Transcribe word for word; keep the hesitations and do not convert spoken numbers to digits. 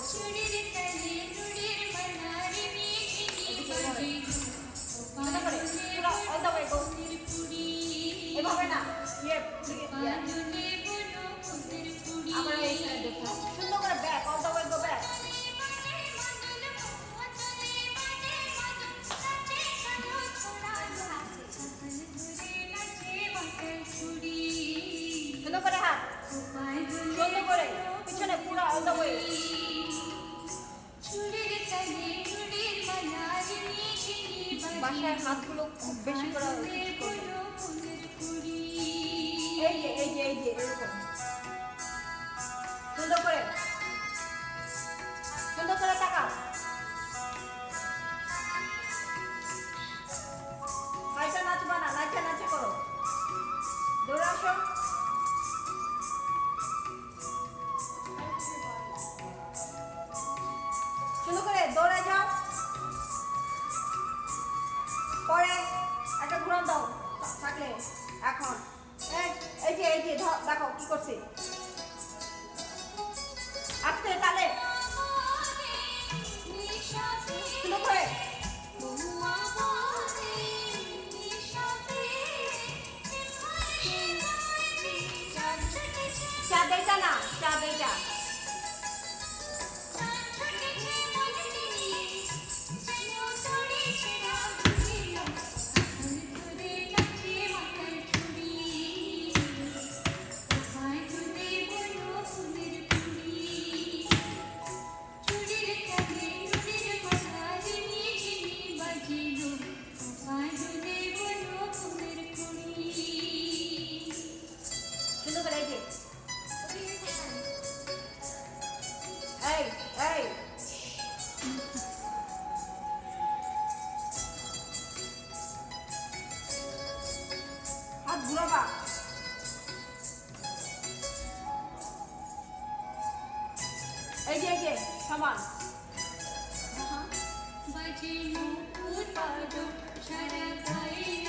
এভাবে না ইয়ে আবার এই সাইডে দেখো সুন্দর করে back all the way go back সুন্দর করে হাত সুন্দর করে পিছনে পুরো অল দ্য ওয়ে বাসায় হাতগুলো খুব বেশি করে এই যে এই যে এই যে এরকম সুন্দর করে সুন্দর করে তাকাও নাচা নাচবা না নাচা নাচা করো দৌড়ে আসো সুন্দর করে দৌড়ে যাও পরে একটা ঘুরান দাও থাকলে এখন এই যে এই যে দেখো কি করছে আস্তে তালে সুন্দর করে চা দেটা না চা দেটা Hey, hey. হাত ঘুরাবা এই যে এই যে সমান বাজে নো উৎপাদন সারা গায়ে